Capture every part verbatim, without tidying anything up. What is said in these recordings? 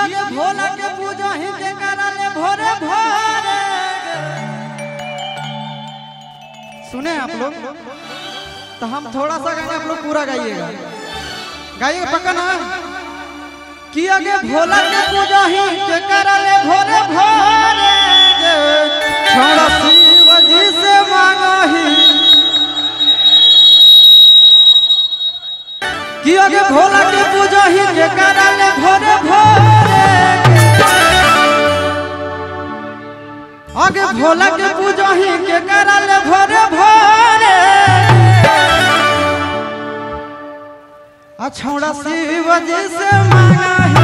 आगे भोला के पूजा ही के कराले भोरे भोरे। सुने आप लोग, तो हम थोड़ा सा गाएंगे, आप लोग पूरा गाइएगा, गाइएगा पक्का ना। कि आगे भोला के पूजा ही के कराले भोरे भोरे, छोड़ा शिव जी से मांगा ही। कि आगे भोला के पूजा ही के कराले भोरे भोरे, आगे भोला के पूजा ही के कराले भोरे भोरे। छोड़ा शिव जी से मांगा ही।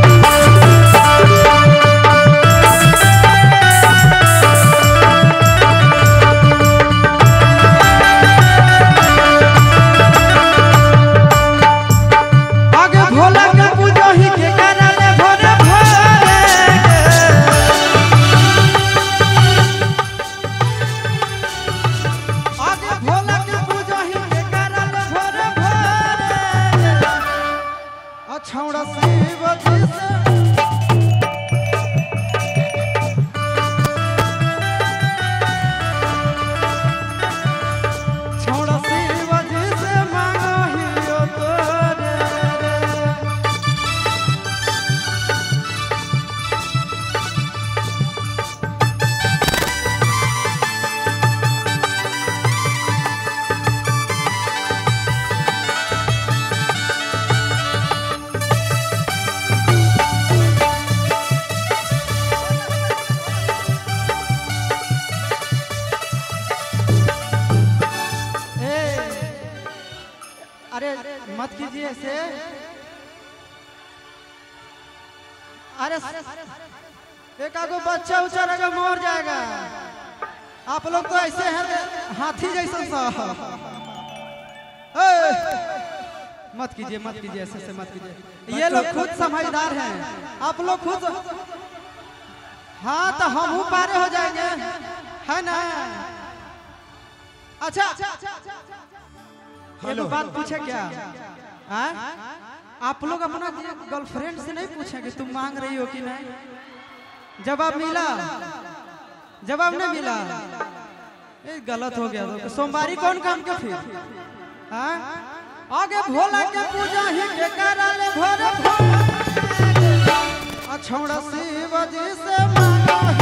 आगे भोला के पूजा ही के कराले भोरे भोरे, आगे भोला के पूजा ही के कराले भोरे भोरे। छोड़ा शिव जी से छोड़ा शिव जी से मांगा ही तोरे। अरे मत कीजिए ऐसे। अरे एक आगो बच्चा उच्चा रहेगा मर जाएगा। आप लोग तो ऐसे हैं हाथी जैसा सा। मत कीजिए मत कीजिए ऐसे से मत कीजिए। ये लोग खुद समझदार हैं, आप लोग खुद। हाँ तो हम पारे हो जाएंगे, है ना। अच्छा हेलो, बात पूछे क्या? आ? आप लोग अपना गर्लफ्रेंड से नहीं पूछेंगे तुम मांग रही हो कि नहीं? जवाब मिला? जवाब नहीं मिला, ये गलत हो गया। तो सोमवारी कौन काम के फिर? आ? आगे भोला के पूजा ही के कराले भोरे भोरे। छोड़ा शिव जी से मांगा ही।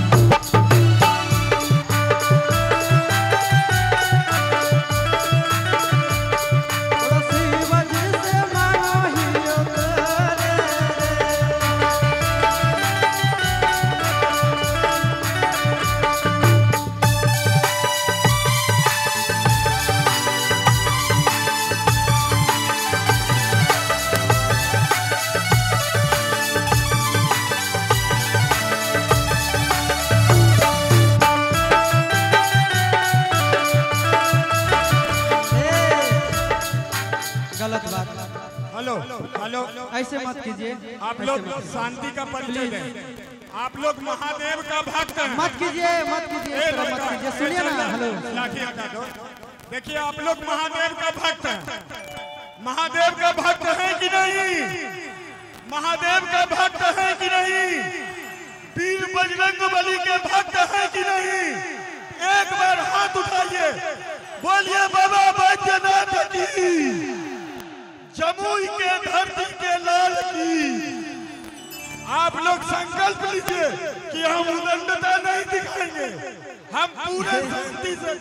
गलत बात। हेलो हेलो, ऐसे मत कीजिए। आप लोग शांति का परिचय दें। आप लोग महादेव का भक्त हैं। मत कीजिए मत कीजिए मत कीजिए। सुनिए ना। हेलो, लाठी हटा दो। देखिए आप लोग महादेव का भक्त हैं। महादेव का भक्त हैं कि नहीं? महादेव का भक्त हैं कि नहीं? वीर बजरंगबली के भक्त हैं कि नहीं? एक बार हाथ उठाइए, बोलिए बाबा बैद्यनाथ की, जमुई के धरती के लाल की। आप लोग संकल्प लीजिए कि हम उदंडता नहीं दिखाएंगे, हम पूरे शांति से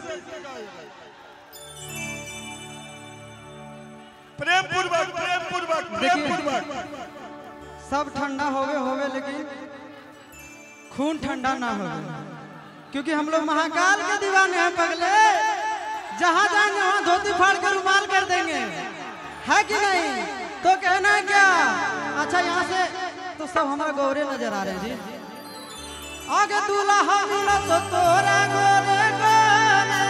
प्रेम पूर्वक प्रेम पूर्वक प्रेम पूर्वक। सब ठंडा होवे होवे लेकिन खून ठंडा ना हो, क्योंकि हम लोग महाकाल के दीवाने हैं पगले। जहाँ जाएंगे वहाँ धोती फाड़ कर रुमाल कर देंगे, है कि नहीं? तो कहना है क्या? अच्छा यहाँ से तो सब हमारा गौरे नजर आ रहे हैं जी। आगे दूल्हा मिला तो तोरा गोरे गोरे,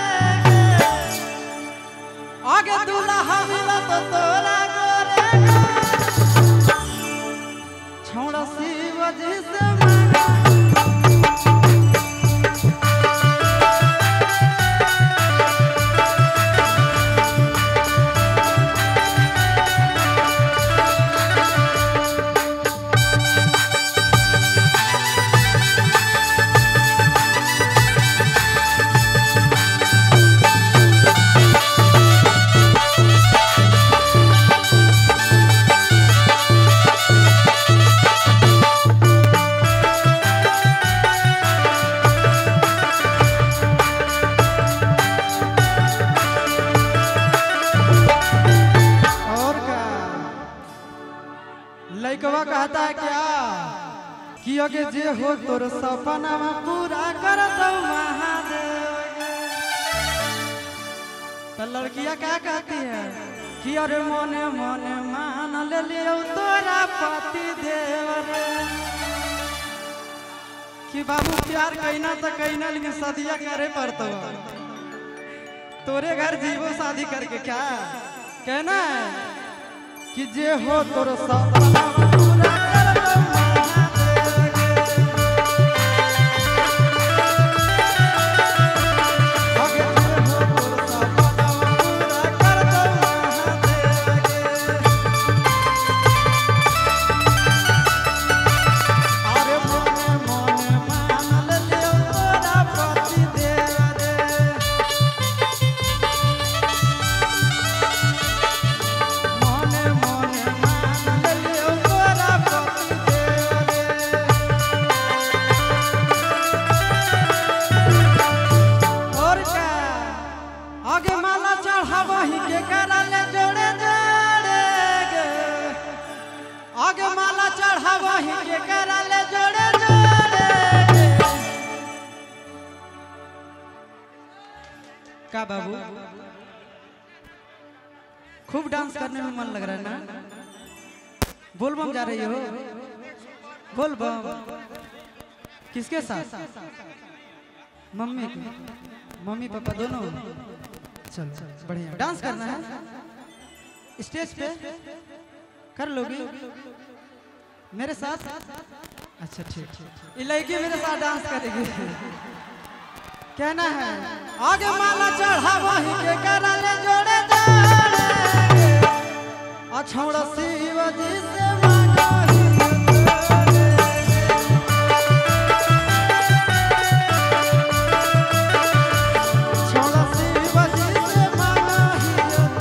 आगे दूल्हा मिला तो तोरा गोरे गोरे। छोड़ा शिव जी से मांगा। कहता है क्या कि अगे जे हो तोर सपना पूरा कर दो महादेव। तो लड़कियां क्या कहती है कि अरे मोने मोने मान ले लियो तोरा पति देव रे। कि बाबू प्यार कहना तो कहना लेकिन शादिया करे पड़तो। तोरे घर जीवो शादी करके क्या कहना है कि जे हो तोर सपना पूरा कर दो का बाबू खूब डांस करने में मन लग रहा है ना। बोल बम जा रही हो? बोल बम किसके साथ? मम्मी को? मम्मी पापा दोनों? चलो बढ़िया डांस करना है स्टेज पे कर लोगी मेरे साथ? अच्छा ठीक। लड़की मेरे साथ डांस करेगी। कहना है आगे माला चढ़ा वही के करले जोड़े जोड़े अछौड़ा शिव जी से मांगही अछौड़ा शिव जी से मांगही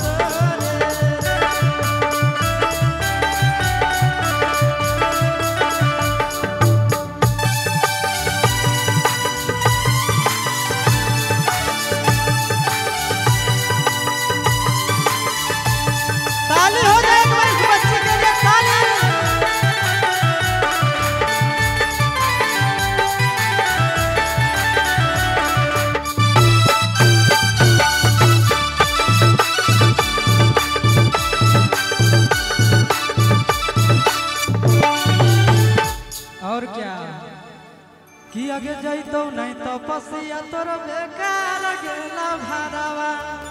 कि आगे जाइतो नहीं तो पसिया तोर बेकार गेला भरावा।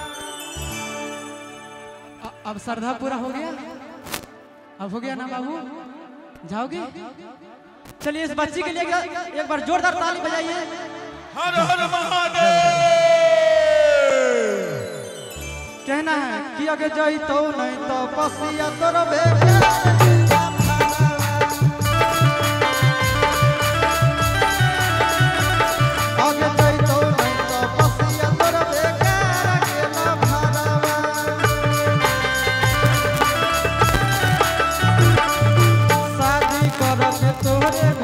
अब श्रद्धा पूरा हो गया? अब हो गया ना बाबू? जाओगे? चलिए इस बच्ची के लिए एक बार जोरदार ताली बजाइए। हर हर महादेव। कहना है कि आगे जाइतो नहीं तो पसिया तोर बेकार तोरे